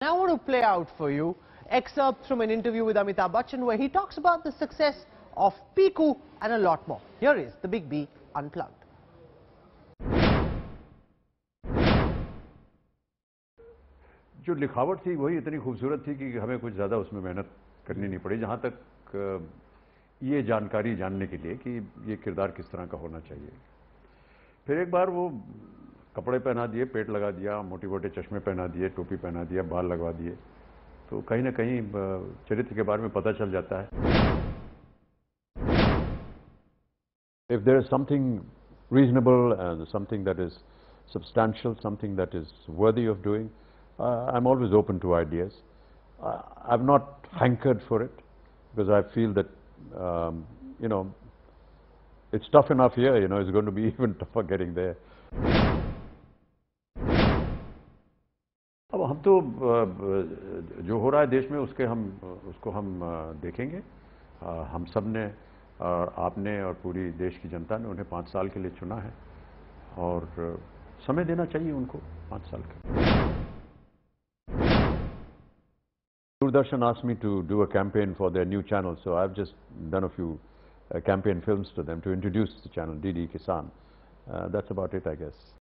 I want to play out for you excerpts from an interview with Amitabh Bachchan where he talks about the success of Piku and a lot more. Here is the Big B Unplugged. जो लिखावट थी वही इतनी खूबसूरत थी कि हमें कुछ ज़्यादा उसमें मेहनत करनी नहीं पड़ी, जहाँ तक ये जानकारी जानने के लिए कि ये किरदार किस तरह का होना चाहिए। फिर एक बार वो कपड़े पहना दिए, पेट लगा दिया, मोटे मोटे चश्मे पहना दिए, टोपी पहना दिया, बाल लगवा दिए, तो कहीं ना कहीं चरित्र के बारे में पता चल जाता है। If there is something reasonable and something that is substantial, something that is worthy of doing, I'm always open to ideas. I've not hankered for it because I feel that, it's tough enough here, it's going to be even tougher getting there. अब हम तो जो हो रहा है देश में उसको हम देखेंगे। हम सब ने और आपने और पूरी देश की जनता ने उन्हें 5 साल के लिए चुना है और समय देना चाहिए उनको 5 साल का। Doordarshan asked me to do a campaign for their new channel, so I've just done a few campaign films to them to introduce the channel, DD Kisan. That's about it, I guess.